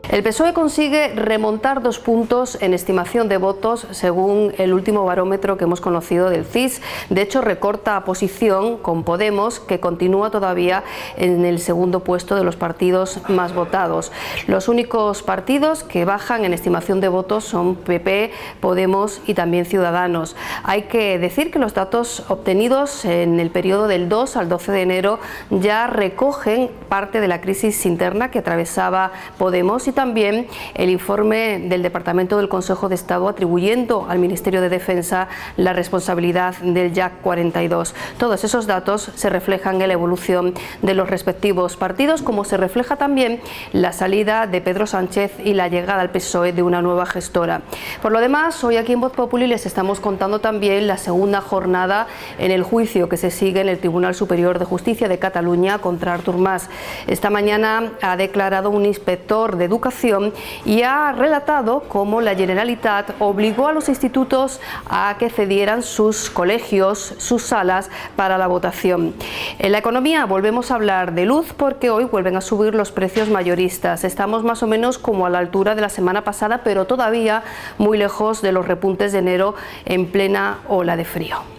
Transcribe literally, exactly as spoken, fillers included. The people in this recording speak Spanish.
El P S O E consigue remontar dos puntos en estimación de votos según el último barómetro que hemos conocido del C I S. De hecho, recorta posición con Podemos, que continúa todavía en el segundo puesto de los partidos más votados. Los únicos partidos que bajan en estimación de votos son P P, Podemos y también Ciudadanos. Hay que decir que los datos obtenidos en el periodo del dos al doce de enero ya recogen parte de la crisis interna que atravesaba Podemos y también el informe del Departamento del Consejo de Estado atribuyendo al Ministerio de Defensa la responsabilidad del Yak cuarenta y dos. Todos esos datos se reflejan en la evolución de los respectivos partidos, como se refleja también la salida de Pedro Sánchez y la llegada al P S O E de una nueva gestora. Por lo demás, hoy aquí en Voz Populi les estamos contando también la segunda jornada en el juicio que se sigue en el Tribunal Superior de Justicia de Cataluña contra Artur Mas. Esta mañana ha declarado un inspector de Educación y ha relatado cómo la Generalitat obligó a los institutos a que cedieran sus colegios, sus salas para la votación. En la economía volvemos a hablar de luz porque hoy vuelven a subir los precios mayoristas. Estamos más o menos como a la altura de la semana pasada, pero todavía muy lejos de los repuntes de enero en plena ola de frío.